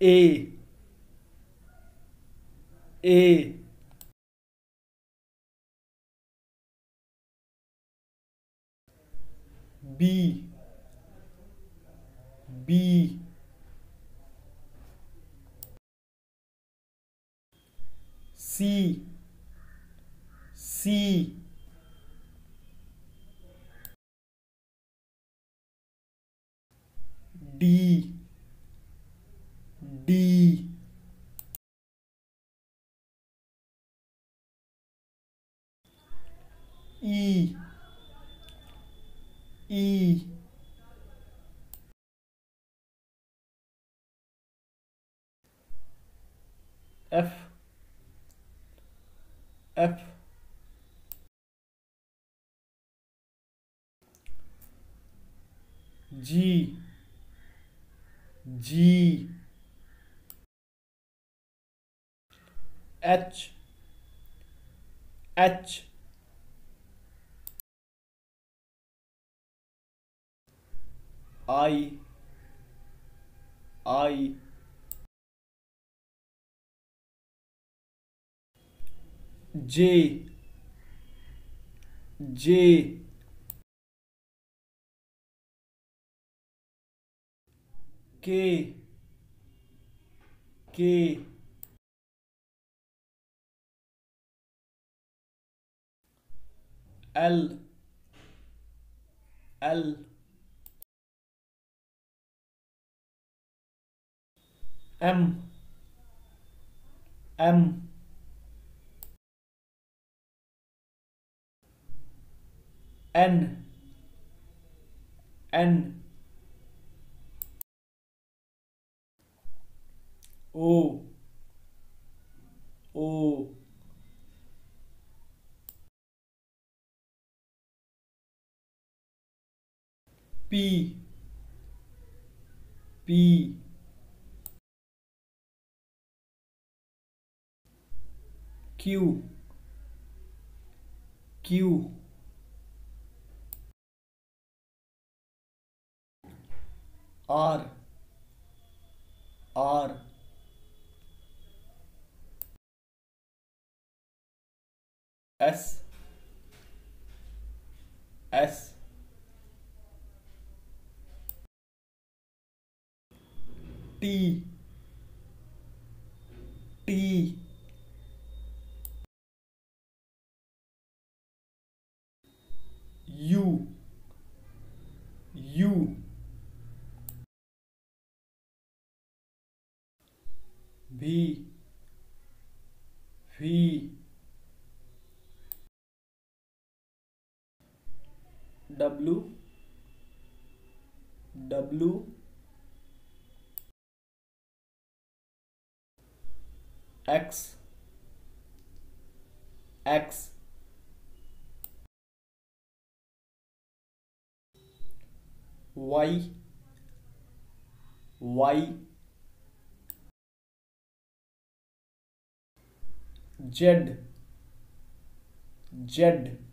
A A B B C C D D E E F F G G H H I I J J K K L L M M N N O O P P Q Q R R S S T T U U V V W W X X Y Y Z Z